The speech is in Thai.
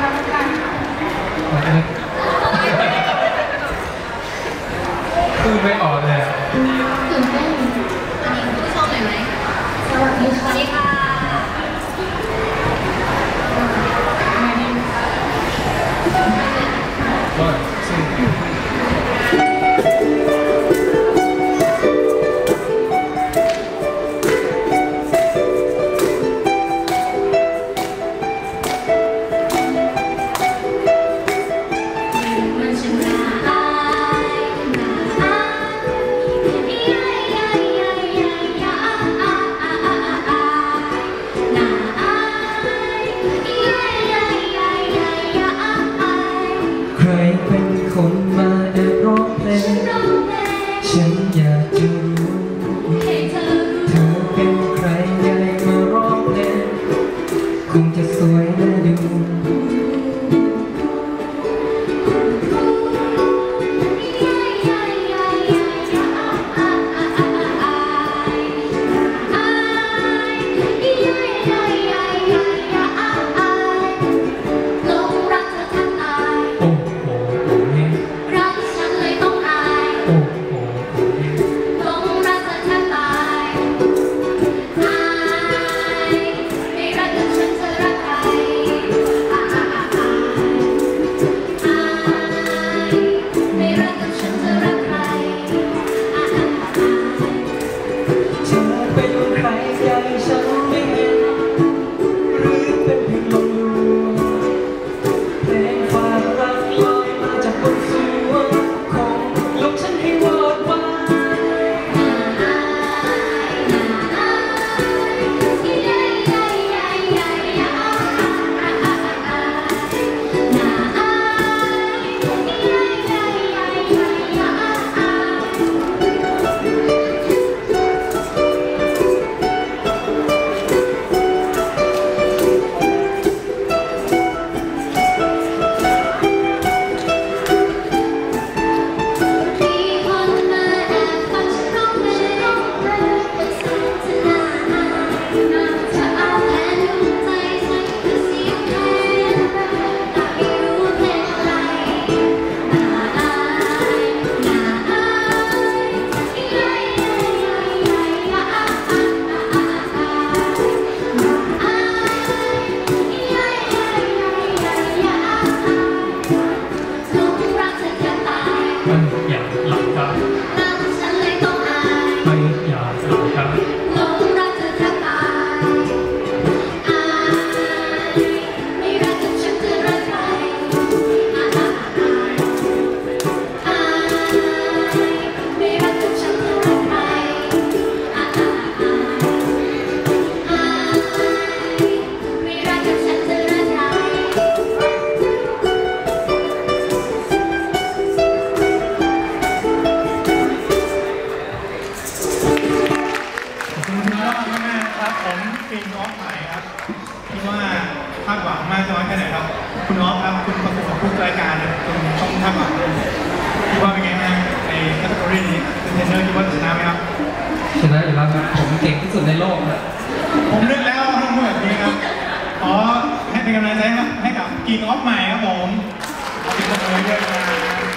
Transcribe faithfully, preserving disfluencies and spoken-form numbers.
คือไม่ออกเลยตื่นเต้นอันนี้ผู้ชมหน่อยไหมสวัสดีค่ะสวัสดีค่ะก็ซึ่งคนมาแอบร้องเพลงฉันอยากจะรู้เธอเป็นใครใหญ่มาร้องเพลงคงจะสวยน่าดูอย่าหลับตาฉันเลยต้องอายไม่อย่าหลับตาหลงรักเธอแทบตายอายไม่รักกับฉันจะรักใครอายไม่รักกับฉันจะรักใครอายไม่รักกับฉันจะรักใครผมปีนออฟใหม่ครับคิดว่าคาดหวังมากน้อยแค่ไหนครับคุณออฟครับคุณประกบกับผู้รายการเนี่ยคุณต้องคาดหวังเลยคิดว่าเป็นไงบ้างในแคตตาล็อกนี้เป็นเทรนเนอร์คิดว่าจะชนะไหมครับชนะอยู่แล้วครับผมเก่งที่สุดในโลกครับผมเลือกแล้วทั้งหมดนี้ครับขอให้เป็นกำลังใจให้กับปีนออฟใหม่ครับผมขอบคุณทุกคนด้วยครับ